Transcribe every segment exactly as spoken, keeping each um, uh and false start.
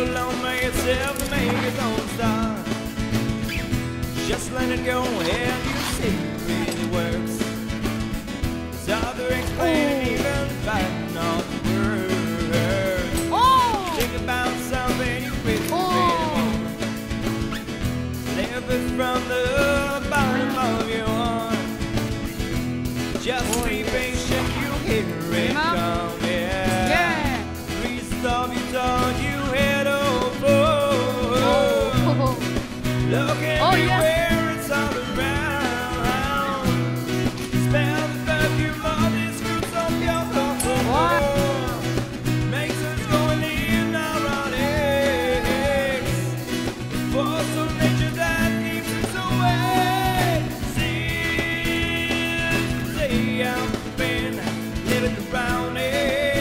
alone by yourself to make its own star. Just let it go and you see it really works. It's hard to explain and even fighting all the words. Oh. Think about something you really Oh. live it from the bottom of your heart. Just Oh, be yes. patient, you hear it Mom? come, yeah. Yeah. Please stop, you thought you had over. Oh. Look Oh, everywhere, yes. it's all around. Smell the perfume of these fruits on your floor. Makes us go and leave our eggs. Force of nature that keeps us away. Since the day I've been living around it.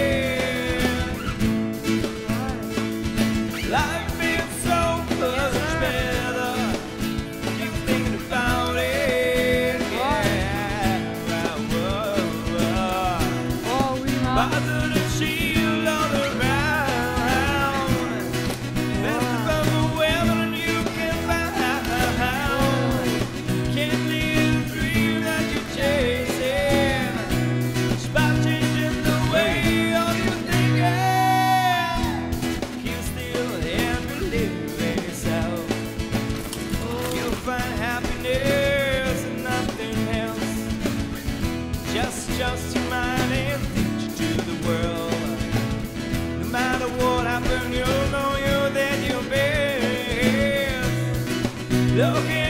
Life feels so much better. Keep thinking about it. Yeah. Whoa, whoa. Oh, we By must. the shield all around. Best above the weather and you can find. Can't live the dream that you're chasing. It's about changing the way of your thinking. Keep still and believe in yourself. You'll find happiness and nothing else. Just trust your mind and teach it to the world. No matter what happens, you'll know you're that your best. Look